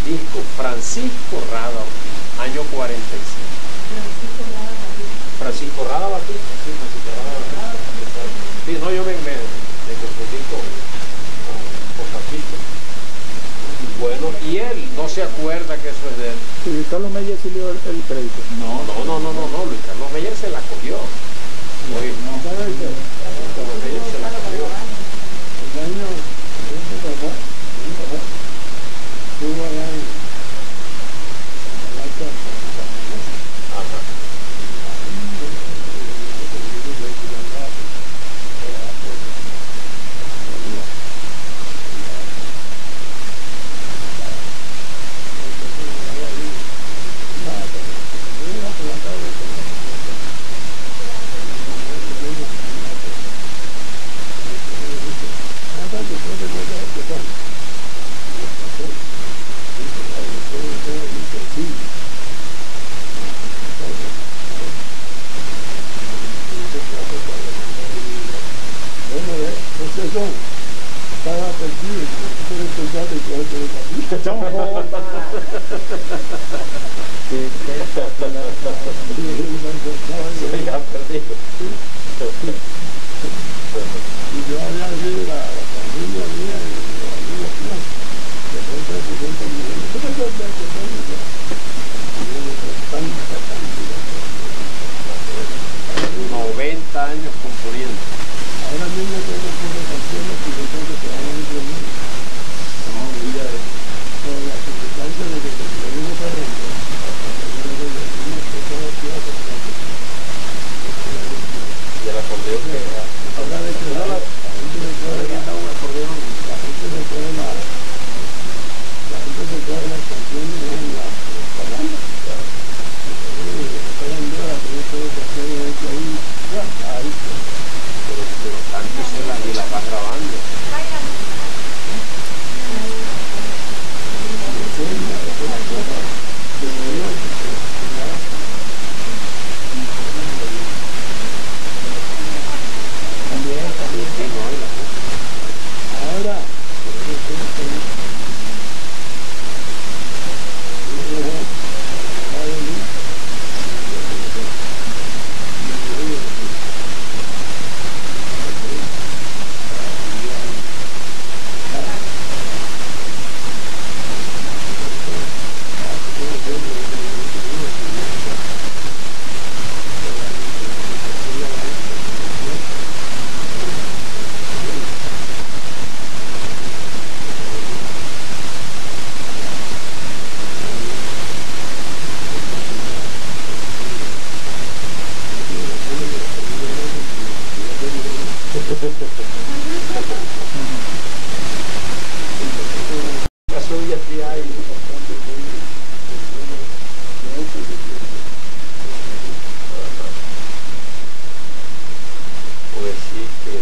disco Francisco Rada Ortiz, año 45. Francisco Rada Batista, sí, Francisco Rada Batista. Sí, no, yo me confundí con Francisco. Bueno, y él no se acuerda que eso es de él. Sí, Carlos Meyer sí le dio el crédito. No, Luis Carlos Meyer se la cogió. Oye, no. Carlos Meyer se la cogió. El año estuvo allá en Ajá. Estaba perdido, puedes pensar de que hoy te Se ha perdido. Y yo había sido la familia mía y los amigos míos, que fue 300 millones. ¿Tú te acuerdas que fue ya? Y yo dije, tanta cantidad. 90 años componiendo. Ahora mismo tengo pocas canciones y yo creo que se van a ir bien. No, mira, por la circunstancia de que se lo digo para adentro, Y el acordeón que ahora de que la gente se coge un acordeón, la gente se coge las canciones en la parranda. pero cánteselas y las vas grabando. Ahora, Pues sí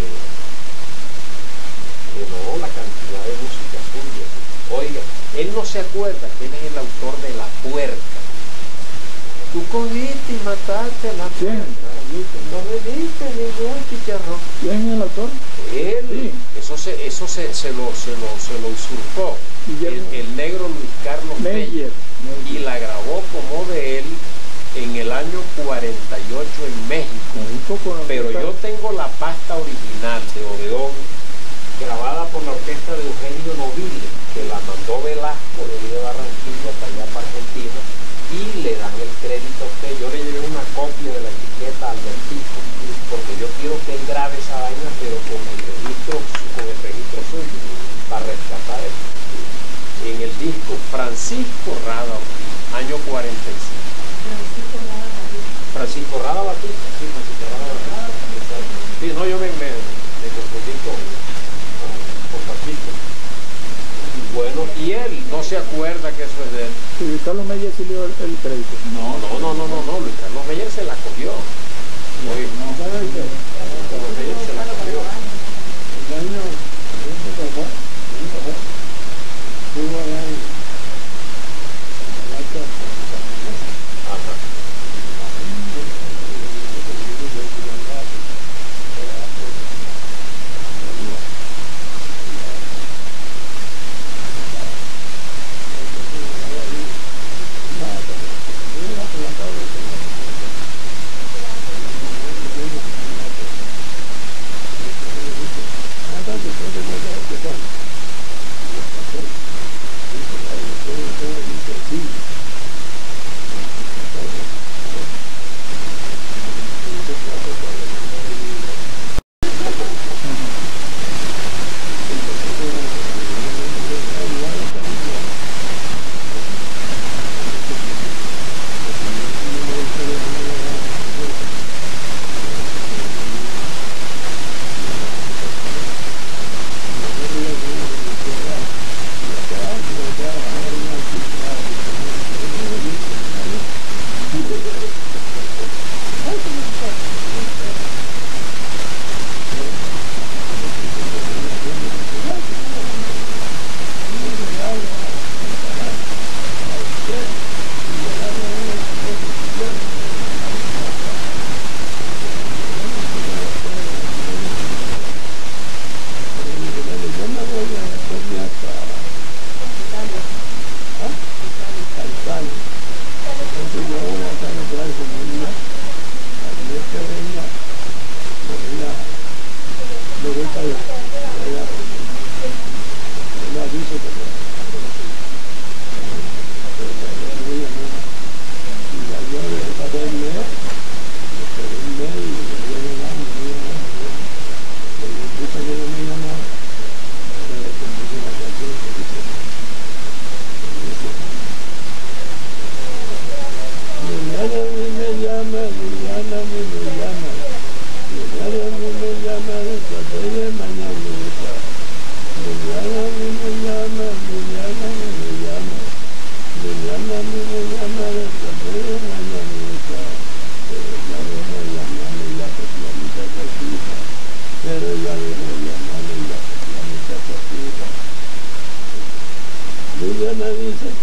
que no, la cantidad de música suya. Oiga, él no se acuerda que él es el autor de La Puerca. Tú cogiste y mataste a la puerca. No me diste ningún chicharrón. ¿Quién es el autor? Él, Sí. eso se lo usurpó el negro Luis Carlos Meyer y la grabó como de él en el año 48 en México. Pero yo tengo la pasta original de Odeón grabada por la orquesta de Eugenio Noville, que la mandó Velasco de ahí de Barranquilla para allá para Argentina, y le dan el crédito a usted. Yo le llevé una copia de la etiqueta al Albertico, porque yo quiero que él grabe esa vaina, pero con el registro suyo, para rescatar eso. En el disco Francisco Rada Ortiz, año 45. Francisco Rada Batista, sí, Francisco Rada Batista. Sí, no, yo me confundí con Francisco. Bueno, y él no se acuerda que eso es de él. Sí, Carlos Meyer sí le dio el crédito. No, Luis Carlos Meyer se la cogió. Oye, no. ¿sabes qué? Carlos Meyer se la cogió. El año estuvo allá en Ajá.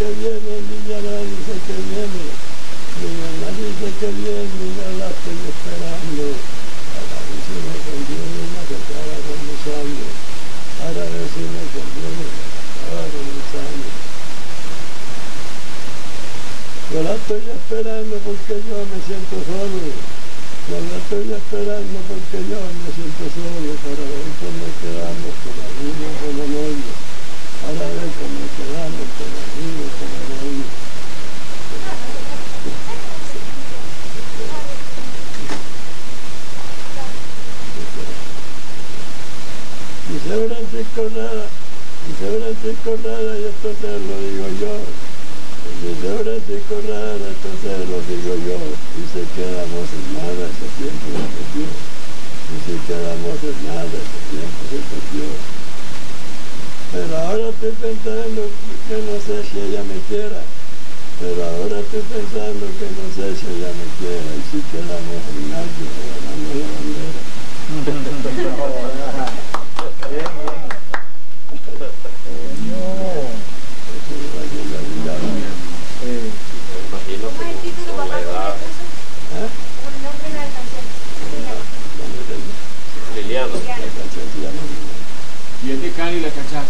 viene, Liliana dice que viene. Liliana dice que viene, ya la estoy esperando. A la vez si me conviene, me acaba almorzando. Ahora a ver si me conviene, me acaba almorzando. Yo la estoy esperando porque yo me siento solo. Yo la estoy esperando porque yo me siento solo. Para ver cómo quedamos con amigos, como novios. Para ver cómo quedamos con amigos, como novios. Dice Francisco Rara, y esto te lo digo yo. Dice Francisco Rara, esto te lo digo yo. Dice quedamos en nada, ese tiempo se perdió. Dice quedamos en nada, ese tiempo se perdió. Pero ahora estoy pensando que no sé si ella me quiera. Pero ahora estoy pensando que no sé si ella me quiera. Y si quedamos en algo, ganamos la bandera. Imagino que con la edad. Liliana. Y es de Cali la cachata.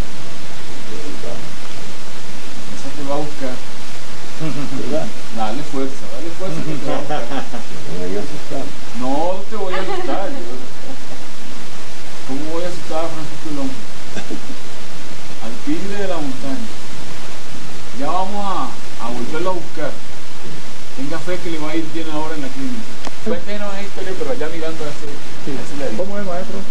Esa te va a buscar. Dale fuerza que te va a buscar. No te voy a asustar. ¿Cómo voy a asustar a Francisco Lombo? Al tigre de la montaña. Ya vamos a volverlo a buscar. Tenga fe que le va a ir bien ahora en la clínica. Cuéntenos esa historia, pero allá mirando a ese ladito. ¿Cómo es, maestro?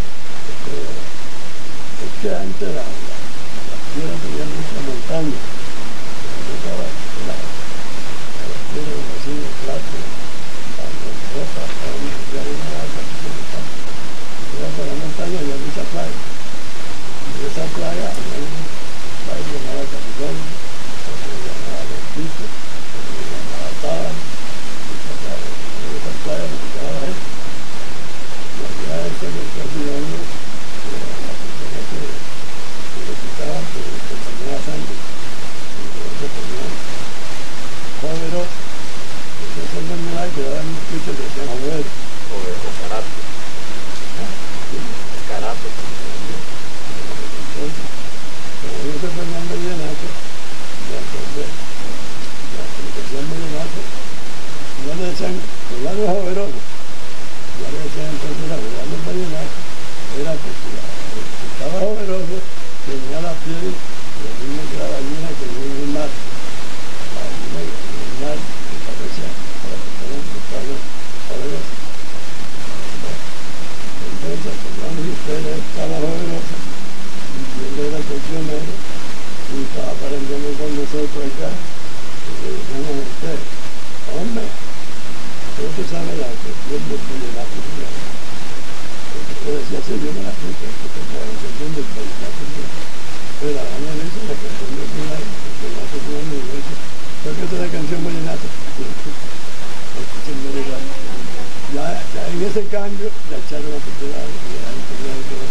Es que antes la tierra tenía mucha montaña. Estaba la tierra de vecino, plato, ropa, ya una alta, por la montaña había mucha playa. Y de esa playa había un país llamado Capitón, otro llamado Pico, otro llamado Tábano, y de esa playa me quedaba esto. Y allá ese en el Capitán, la persona que le quitaban, que tenía sangre, y se ponían poderosos. Entonces esa enfermedad que daban muchos que decían joder. O karate. Karate. Entonces, como dice Fernando Vallenato, ya que decían Vallenato, ya le decían fulano joveroso. Ya le decían entonces la fulano Vallenato, era porque estaba joveroso, tenía la piel lo mismo que la gallina que vive en el mar. La gallina que vive en el mar, que parecía a la persona que estaba joverosa. Entonces, Fernando Gisela estaba joverosa, y él era cocinero, y estaba aprendiendo con nosotros acá, y le decíamos a usted, hombre, creo que sabe la cuestión del vallenato. Porque usted decía, sí, yo me la aplico, porque la cuestión del vallenato. Pero la mañana dice la canción del vallenato, porque no se puede ni decir, ¿por qué esta canción vallenato? Ya en ese cambio, la echaron a propiedad, y la